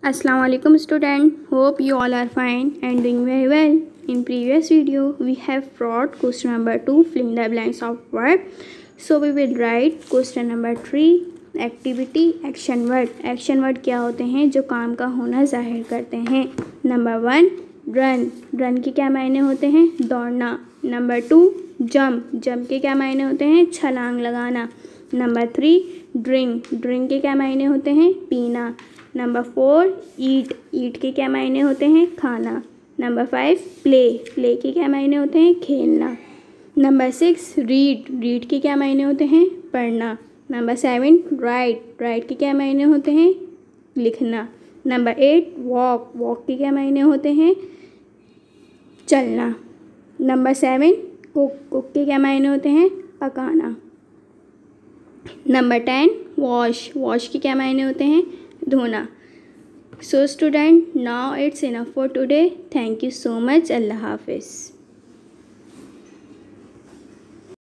Assalamu alaikum student. Hope you all are fine and doing very well. In previous video we have brought question number 2, fill in the blanks of word. So we will write question number 3, activity action word. Action word क्या होते हैं? जो काम का होना जाहिर करते हैं. Number 1 run. रन के क्या मायने होते हैं? दौड़ना. Number 2 jump. जंप के क्या मायने होते हैं? छलांग लगाना. Number 3 drink. ड्रिंक के क्या मायने होते हैं? पीना. नंबर 4 ईट. ईट के क्या मायने होते हैं? खाना. Number 5 play. प्ले के क्या मायने होते हैं? खेलना. Number 6 read. रीड के क्या मायने होते हैं? पढ़ना. Number 7 right. राइट के क्या मायने होते हैं? लिखना. Number 8 walk. वॉक के क्या मायने होते हैं? चलना. Number 7 cook. कुक के क्या मायने होते हैं? पकाना. Number 10 wash. वॉश के क्या मायने होते हैं? धोना. So student, now it's enough for today. Thank you so much. Allah Hafiz.